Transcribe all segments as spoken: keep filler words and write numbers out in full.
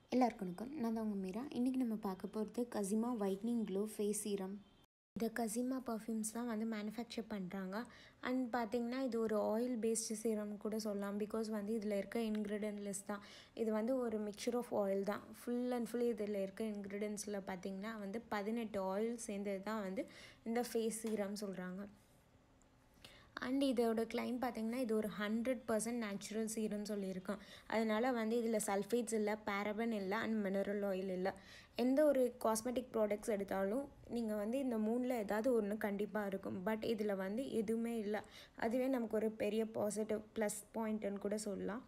எல்லாருக்கும் வணக்கம். நான் தான் உங்கள் மீரா. இன்றைக்கி நம்ம பார்க்க போகிறது Kazima whitening glow face serum. இந்த கசிமா பர்ஃப்யூம்ஸ் தான் வந்து மேனுஃபேக்சர் பண்ணுறாங்க. அண்ட் பார்த்திங்கன்னா இது ஒரு ஆயில் பேஸ்டு சீரம்னு கூட சொல்லலாம். பிகாஸ் வந்து இதில் இருக்க இன்க்ரீடியன்ட் லிஸ்ட் தான் இது வந்து ஒரு மிக்சர் ஆஃப் ஆயில் தான். ஃபுல் அண்ட் ஃபுல் இதில் இருக்க இன்க்ரீடியன்ஸில் பார்த்திங்கன்னா வந்து பதினெட்டு ஆயில் சேர்ந்தது தான் வந்து இந்த ஃபேஸ் சீரம் சொல்கிறாங்க. அண்ட் இதோட கிளைம் பார்த்திங்கன்னா இது ஒரு ஹண்ட்ரட் பர்சன்ட் நேச்சுரல் சீரம்னு சொல்லியிருக்கோம். அதனால் வந்து இதில் சல்ஃபேட்ஸ் இல்லை, பேரபன் இல்லை, அண்ட் மினரல் ஆயில் இல்லை. எந்த ஒரு காஸ்மெட்டிக் ப்ராடக்ட்ஸ் எடுத்தாலும் நீங்கள் வந்து இந்த மூணில் ஏதாவது ஒன்று கண்டிப்பாக இருக்கும். பட் இதில் வந்து எதுவுமே இல்லை. அதுவே நமக்கு ஒரு பெரிய பாசிட்டிவ் ப்ளஸ் பாயிண்ட்டுன்னு கூட சொல்லலாம்.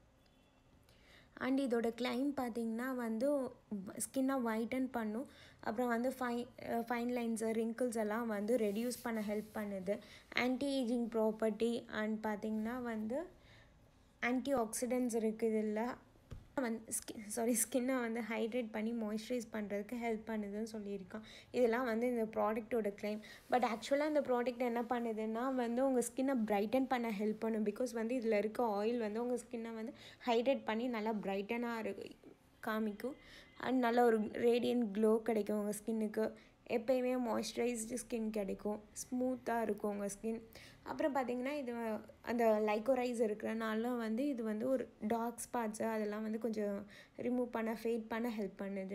அண்ட் இதோட கிளைம் பார்த்திங்கன்னா வந்து ஸ்கின்னை ஒயிட்டன் பண்ணும். அப்புறம் வந்து ஃபை ஃபைன் லைன்ஸு ரிங்கிள்ஸ் எல்லாம் வந்து ரெடியூஸ் பண்ண ஹெல்ப் பண்ணுது. ஆன்டி ஏஜிங் ப்ராப்பர்ட்டி அண்ட் பார்த்திங்கன்னா வந்து ஆன்டி ஆக்சிடென்ட்ஸ் இருக்குது. இல்லை வந்து ஸ்கின் சாரி ஸ்கின்னை வந்து ஹைட்ரேட் பண்ணி மாய்ஸ்சரைஸ் பண்ணுறதுக்கு ஹெல்ப் பண்ணுதுன்னு சொல்லியிருக்கோம். இதெல்லாம் வந்து இந்த ப்ராடக்டோட கிளைம். பட் ஆக்சுவலாக இந்த ப்ராடக்ட் என்ன பண்ணுதுன்னா வந்து உங்கள் ஸ்கின்னை பிரைட்டன் பண்ண ஹெல்ப் பண்ணும். பிகாஸ் வந்து இதில் இருக்க ஆயில் வந்து உங்கள் ஸ்கின்னை வந்து ஹைட்ரேட் பண்ணி நல்லா பிரைட்டனாக இருக்கு காமிக்கும். அண்ட் நல்ல ஒரு ரேடியன்ட் க்ளோ கிடைக்கும் உங்கள் ஸ்கின்னுக்கு. எப்போயுமே மாய்ஸ்சரைஸ்டு ஸ்கின் கிடைக்கும், ஸ்மூத்தாக இருக்கும் உங்கள் ஸ்கின். அப்புறம் பார்த்திங்கன்னா இது அந்த லைக்கோரைஸ் இருக்கிறனால வந்து இது வந்து ஒரு டார்க் ஸ்பாட்ஸு அதெல்லாம் வந்து கொஞ்சம் ரிமூவ் பண்ண ஃபேட் பண்ண ஹெல்ப் பண்ணுது.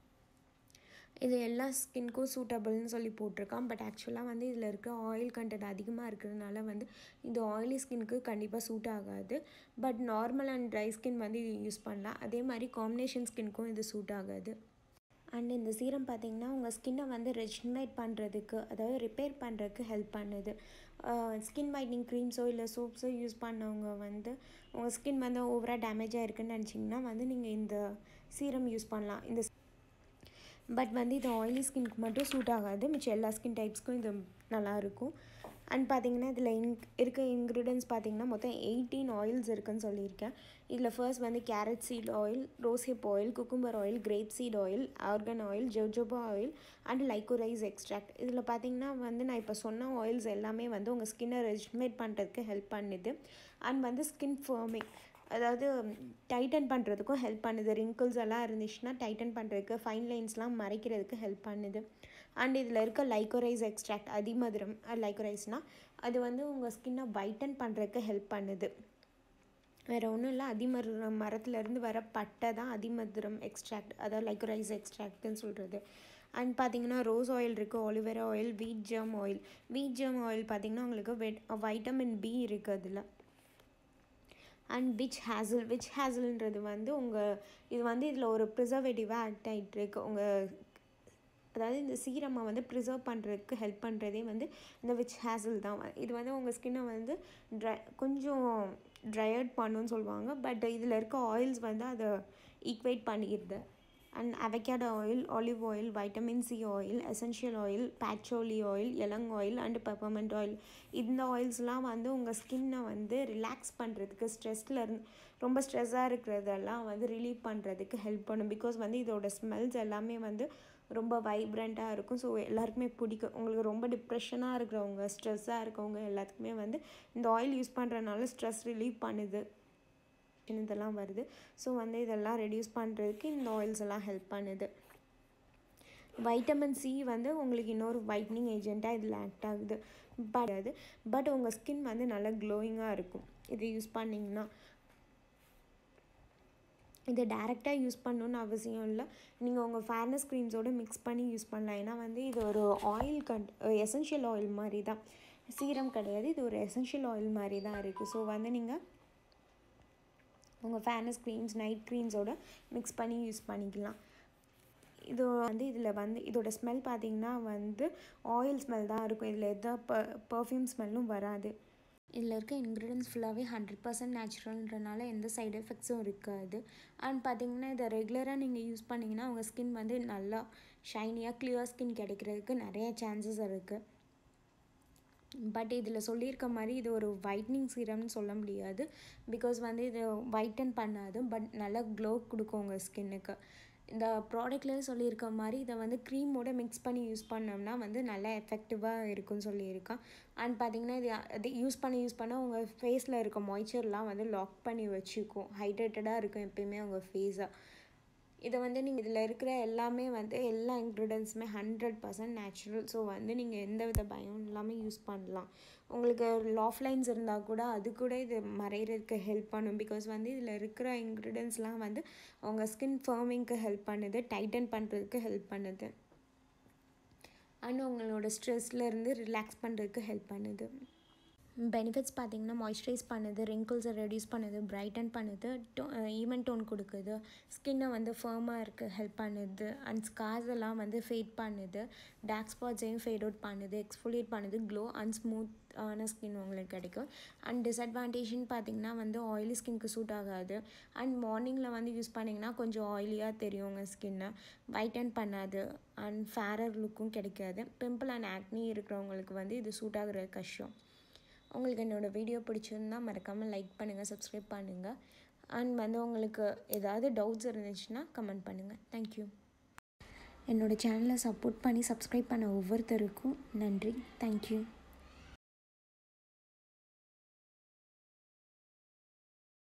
இது எல்லா ஸ்கின்க்கும் சூட்டபிள்னு சொல்லி போட்டிருக்கான். பட் ஆக்சுவலாக வந்து இதில் இருக்க ஆயில் கண்டென்ட் அதிகமாக இருக்கிறதுனால வந்து இது ஆயிலி ஸ்கின்க்கு கண்டிப்பாக சூட் ஆகாது. But normal and dry skin வந்து இது யூஸ் பண்ணலாம். அதே மாதிரி காம்பினேஷன் ஸ்கின்க்கும் இது சூட் ஆகாது. அண்ட் இந்த சீரம் பார்த்திங்கன்னா உங்கள் ஸ்கின்னை வந்து ரெஜினேட் பண்ணுறதுக்கு, அதாவது ரிப்பேர் பண்ணுறதுக்கு ஹெல்ப் பண்ணுது. ஸ்கின் ஒயிட்னிங் க்ரீம்ஸோ இல்லை சோப்ஸோ யூஸ் பண்ணவங்க வந்து உங்கள் ஸ்கின் வந்து ஓவராக டேமேஜ் ஆகிருக்குன்னு நினச்சிங்கன்னா வந்து நீங்கள் இந்த சீரம் யூஸ் பண்ணலாம். இந்த பட் வந்து இது ஆயிலி ஸ்கின்க்கு மட்டும் சூட் ஆகாது. மிச்சம் எல்லா ஸ்கின் டைப்ஸ்க்கும் இது நல்லாயிருக்கும். அண்ட் பார்த்திங்கன்னா இதில் இன் இருக்க இன்க்ரீடியன்ஸ் பார்த்திங்கன்னா மொத்தம் எயிட்டீன் ஆயில்ஸ் இருக்குதுன்னு சொல்லியிருக்கேன். இதில் ஃபர்ஸ்ட் வந்து carrot seed oil, rose hip oil, cucumber oil, grape seed oil, argan oil, jojoba oil and liquorice extract. இதில் பார்த்திங்கன்னா வந்து நான் இப்போ சொன்ன ஆயில்ஸ் எல்லாமே வந்து உங்கள் ஸ்கின்னை ரெஜினேட் பண்ணுறதுக்கு ஹெல்ப் பண்ணுது. அண்ட் வந்து ஸ்கின் ஃபர்மிங், அதாவது டைட்டன் பண்ணுறதுக்கும் ஹெல்ப் பண்ணுது. ரிங்கிள்ஸ் எல்லாம் இருந்துச்சுன்னா டைட்டன் பண்ணுறதுக்கு, ஃபைன் லைன்ஸ்லாம் மறைக்கிறதுக்கு ஹெல்ப் பண்ணுது. அண்ட் இதில் இருக்க லைக்கோரைஸ் எக்ஸ்ட்ராக்ட், அதிமதுரம் லைக்கோரைஸ்னால் அது வந்து உங்கள் ஸ்கின்னை வைட்டன் பண்ணுறதுக்கு ஹெல்ப் பண்ணுது. வேறு ஒன்றும் இல்லை, அதிமதுரம் மரத்துலேருந்து வர பட்டை தான் அதிமதுரம் எக்ஸ்ட்ராக்ட், அதாவது லைக்கோரைஸ் எக்ஸ்ட்ராக்ட்னு சொல்கிறது. அண்ட் பார்த்திங்கன்னா ரோஸ் ஆயில் இருக்குது, aloe vera oil, wheat germ oil. Wheat germ oil பார்த்திங்கன்னா உங்களுக்கு வெட் வைட்டமின் பி இருக்குது அதில். அண்ட் விச் ஹேசில் விச் ஹேசில்ன்றது வந்து உங்கள் இது வந்து இதில் ஒரு ப்ரிசர்வேட்டிவாக ஆக்ட் ஆகிட்டுருக்கு. உங்கள் அதாவது இந்த சீரமை வந்து ப்ரிசர்வ் பண்ணுறதுக்கு ஹெல்ப் பண்ணுறதே வந்து இந்த விச் ஹேசில் தான். இது வந்து உங்கள் ஸ்கின்னை வந்து ட்ரை கொஞ்சம் ட்ரையர்ட் பண்ணுன்னு சொல்லுவாங்க. பட் இதில் இருக்க ஆயில்ஸ் வந்து அதை ஈக்குவேட் பண்ணிடுது. And avocado oil, olive oil, vitamin C oil, essential oil, patchouli oil, ylang oil and peppermint oil. இந்த ஆயில்ஸ்லாம் வந்து உங்கள் ஸ்கின்னை வந்து ரிலாக்ஸ் பண்ணுறதுக்கு, ஸ்ட்ரெஸ்ஸில் இருந்து ரொம்ப ஸ்ட்ரெஸ்ஸாக இருக்கிறதெல்லாம் வந்து ரிலீவ் பண்ணுறதுக்கு ஹெல்ப் பண்ணும். பிகாஸ் வந்து இதோட ஸ்மெல்ஸ் எல்லாமே வந்து ரொம்ப வைப்ரண்ட்டாக இருக்கும். ஸோ எல்லாருக்குமே பிடிக்கும். உங்களுக்கு ரொம்ப டிப்ரெஷனாக இருக்கிறவங்க, ஸ்ட்ரெஸ்ஸாக இருக்கவங்க எல்லாத்துக்குமே வந்து இந்த ஆயில் யூஸ் பண்ணுறதுனால ஸ்ட்ரெஸ் ரிலீவ் பண்ணுது, இதெல்லாம் வருது. ஸோ வந்து இதெல்லாம் ரெடியூஸ் பண்ணுறதுக்கு இந்த ஆயில்ஸ் எல்லாம் ஹெல்ப் பண்ணுது. வைட்டமின் சி வந்து உங்களுக்கு இன்னொரு வைட்னிங் ஏஜெண்ட்டாக இதில் ஆக்ட் ஆகுது. பட் அது பட் உங்கள் ஸ்கின் வந்து நல்லா க்ளோயிங்காக இருக்கும் இது யூஸ் பண்ணிங்கன்னா. இதை டேரெக்டாக யூஸ் பண்ணணுன்னு அவசியம் இல்லை. நீங்கள் உங்கள் ஃபேர்னஸ் க்ரீம்ஸோடு மிக்ஸ் பண்ணி யூஸ் பண்ணலாம். ஏன்னா வந்து இது ஒரு ஆயில் கண்ட் எசென்ஷியல் ஆயில் மாதிரி தான், சீரம் கிடையாது. இது ஒரு எசென்ஷியல் ஆயில் மாதிரி தான் இருக்குது. ஸோ வந்து நீங்கள் உங்கள் ஃபேர்னஸ் க்ரீம்ஸ், நைட் க்ரீம்ஸோடு மிக்ஸ் பண்ணி யூஸ் பண்ணிக்கலாம். இது வந்து இதில் வந்து இதோட ஸ்மெல் பார்த்திங்கன்னா வந்து ஆயில் ஸ்மெல் தான் இருக்கும். இதில் எந்த ப பர்ஃப்யூம் ஸ்மெல்லும் வராது. இதில் இருக்க இன்க்ரீடியன்ஸ் ஃபுல்லாகவே ஹண்ட்ரட் பர்சன்ட் நேச்சுரல்ன்றனால எந்த சைடு எஃபெக்ட்ஸும் இருக்காது. அண்ட் பார்த்திங்கன்னா இதை ரெகுலராக நீங்கள் யூஸ் பண்ணிங்கன்னா உங்கள் ஸ்கின் வந்து நல்லா ஷைனியாக கிளியர் ஸ்கின் கிடைக்கிறதுக்கு நிறைய சான்சஸ் இருக்குது. பட் இதில் சொல்லியிருக்க மாதிரி இது ஒரு ஒயிட்னிங் சீரம்னு சொல்ல முடியாது. பிகாஸ் வந்து இது ஒயிட்டன் பண்ணாது, பட் நல்லா க்ளோ கொடுக்கும் உங்கள் ஸ்கின்னுக்கு. இந்த ப்ராடக்ட்லேயே சொல்லியிருக்க மாதிரி இதை வந்து க்ரீமோடு மிக்ஸ் பண்ணி யூஸ் பண்ணோம்னா வந்து நல்லா எஃபெக்டிவாக இருக்குன்னு சொல்லியிருக்கான். அண்ட் பார்த்திங்கன்னா இது அது யூஸ் பண்ண யூஸ் பண்ண உங்கள் ஃபேஸில் இருக்க மாய்ச்சர்லாம் வந்து லாக் பண்ணி வச்சுக்கும், ஹைட்ரேட்டடாக இருக்கும் எப்பயுமே உங்கள் ஃபேஸை. இதை வந்து நீங்கள் இதில் இருக்கிற எல்லாமே வந்து எல்லா இன்க்ரீடியன்ஸுமே ஹண்ட்ரட் பர்சன்ட் நேச்சுரல். ஸோ வந்து நீங்கள் எந்த வித பயம் இல்லாமல் யூஸ் பண்ணலாம். உங்களுக்கு லாஃப் லைன்ஸ் இருந்தால் கூட அது கூட இது மறைகிறதுக்கு ஹெல்ப் பண்ணும். பிகாஸ் வந்து இதில் இருக்கிற இன்க்ரீடியன்ஸ்லாம் வந்து உங்கள் ஸ்கின் ஃபர்மிங்க்கு ஹெல்ப் பண்ணுது, டைட்டன் பண்ணுறதுக்கு ஹெல்ப் பண்ணுது, அண்ட் உங்களோட ஸ்ட்ரெஸ்லேருந்து ரிலாக்ஸ் பண்ணுறதுக்கு ஹெல்ப் பண்ணுது. பெனிஃபிட்ஸ் பார்த்திங்கன்னா மாய்ஸ்சரைஸ் பண்ணுது, ரிங்கிள்ஸை ரெடியூஸ் பண்ணுது, பிரைட்டன் பண்ணுது, டோ ஈவன் டோன் கொடுக்குது, ஸ்கின்னை வந்து ஃபர்மாக இருக்க ஹெல்ப் பண்ணுது, அண்ட் ஸ்கார்ஸ் எல்லாம் வந்து ஃபேட் பண்ணுது, டார்க் ஸ்பாட்ஸையும் ஃபேட் அவுட் பண்ணுது, எக்ஸ்ஃபோலியேட் பண்ணுது, க்ளோ அண்ட் ஸ்மூத்தான ஸ்கின் உங்களுக்கு கிடைக்கும். அண்ட் டிஸ்அட்வான்டேஜ்னு பார்த்திங்கன்னா வந்து ஆயிலி ஸ்கின்க்கு சூட் ஆகாது. அண்ட் மார்னிங்கில் வந்து யூஸ் பண்ணிங்கன்னா கொஞ்சம் ஆயிலியாக தெரியும் உங்கள் ஸ்கின்னை, வைட்டன் பண்ணாது, அண்ட் ஃபேரர் லுக்கும் கிடைக்காது. பிம்பிள் அண்ட் ஆக்னி இருக்கிறவங்களுக்கு வந்து இது சூட் ஆகிறது கஷ்டம். உங்களுக்கு என்னோடய வீடியோ பிடிச்சிருந்தா மறக்காமல் லைக் பண்ணுங்கள், சப்ஸ்கிரைப் பண்ணுங்கள், அண்ட் வந்து உங்களுக்கு ஏதாவது டவுட்ஸ் இருந்துச்சுன்னா கமெண்ட் பண்ணுங்கள். தேங்க்யூ. என்னோடய சேனலை சப்போர்ட் பண்ணி சப்ஸ்கிரைப் பண்ண ஒவ்வொருத்தருக்கும் நன்றி. தேங்க்யூ.